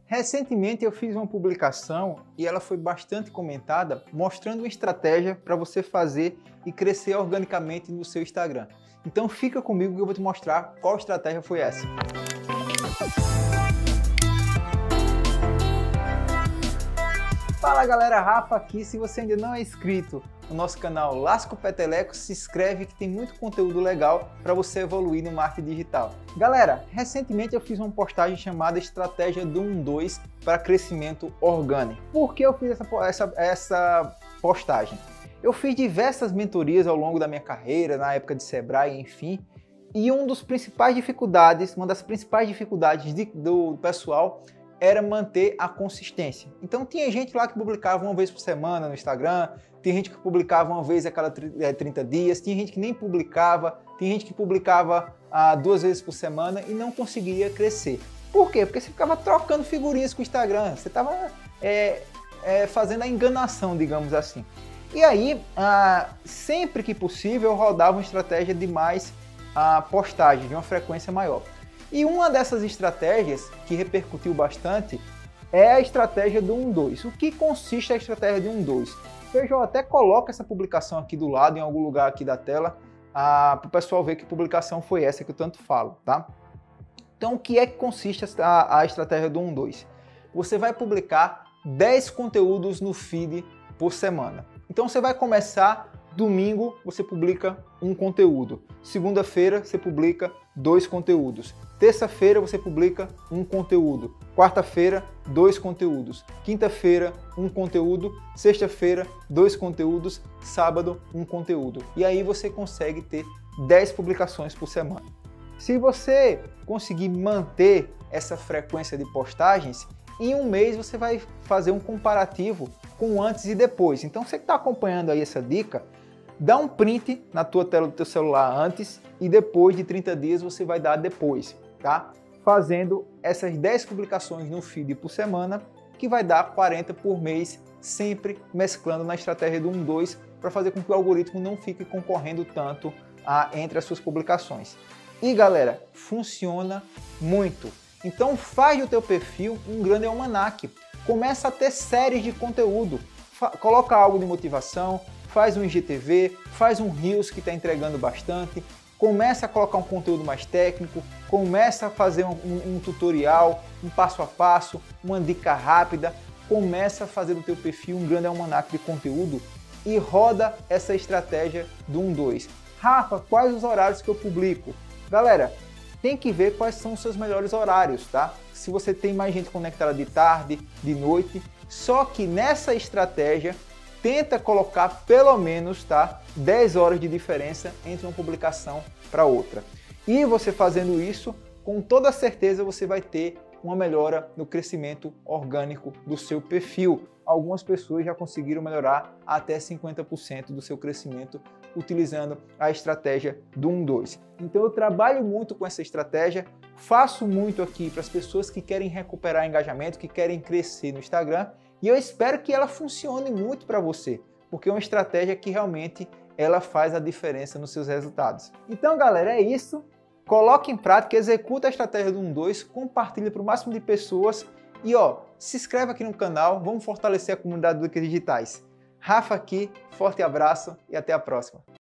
Recentemente eu fiz uma publicação e ela foi bastante comentada, mostrando uma estratégia para você fazer e crescer organicamente no seu Instagram. Então fica comigo que eu vou te mostrar qual estratégia foi essa. Fala galera, Rafa aqui. Se você ainda não é inscrito no nosso canal Lasco Peteleco, se inscreve que tem muito conteúdo legal para você evoluir no marketing digital. Galera, recentemente eu fiz uma postagem chamada Estratégia do 1-2 para crescimento orgânico. Por que eu fiz essa postagem? Eu fiz diversas mentorias ao longo da minha carreira, na época de Sebrae, enfim, e uma das principais dificuldades do pessoal era manter a consistência. Então tinha gente lá que publicava uma vez por semana no Instagram, tinha gente que publicava uma vez a cada 30 dias, tinha gente que nem publicava, tinha gente que publicava 2 vezes por semana e não conseguia crescer. Por quê? Porque você ficava trocando figurinhas com o Instagram, você estava fazendo a enganação, digamos assim. E aí, sempre que possível, eu rodava uma estratégia de mais postagem, de uma frequência maior. E uma dessas estratégias que repercutiu bastante é a estratégia do 1-2. O que consiste a estratégia de 1-2? Veja, eu até coloco essa publicação aqui do lado, em algum lugar aqui da tela, para o pessoal ver que publicação foi essa que eu tanto falo, tá? Então, o que é que consiste a estratégia do 1-2? Você vai publicar 10 conteúdos no feed por semana. Então, você vai começar domingo, você publica um conteúdo. Segunda-feira, você publica 2 conteúdos. Terça-feira, você publica um conteúdo. Quarta-feira, 2 conteúdos. Quinta-feira, um conteúdo. Sexta-feira, 2 conteúdos. Sábado, um conteúdo. E aí você consegue ter 10 publicações por semana. Se você conseguir manter essa frequência de postagens, em um mês você vai fazer um comparativo com antes e depois. Então, você que está acompanhando aí essa dica, dá um print na tua tela do teu celular antes e depois de 30 dias você vai dar depois, tá? Fazendo essas 10 publicações no feed por semana, que vai dar 40 por mês, sempre mesclando na estratégia do 1-2 para fazer com que o algoritmo não fique concorrendo tanto entre as suas publicações. E galera, funciona muito. Então faz do teu perfil um grande almanaque. Começa a ter séries de conteúdo. Coloca algo de motivação, faz um IGTV, faz um Reels que está entregando bastante, começa a colocar um conteúdo mais técnico, começa a fazer um tutorial, um passo a passo, uma dica rápida, começa a fazer do teu perfil um grande almanaque de conteúdo e roda essa estratégia do 1-2. Rafa, quais os horários que eu publico? Galera, tem que ver quais são os seus melhores horários, tá? Se você tem mais gente conectada de tarde, de noite, só que nessa estratégia tenta colocar pelo menos, tá, 10 horas de diferença entre uma publicação para outra. E você fazendo isso, com toda certeza você vai ter uma melhora no crescimento orgânico do seu perfil. Algumas pessoas já conseguiram melhorar até 50% do seu crescimento utilizando a estratégia do 1-2. Então eu trabalho muito com essa estratégia, faço muito aqui para as pessoas que querem recuperar engajamento, que querem crescer no Instagram, e eu espero que ela funcione muito para você, porque é uma estratégia que realmente ela faz a diferença nos seus resultados. Então galera, é isso. Coloque em prática, executa a estratégia do 1-2, compartilhe para o máximo de pessoas e se inscreve aqui no canal, vamos fortalecer a comunidade do Dicas Digitais. Rafa aqui, forte abraço e até a próxima.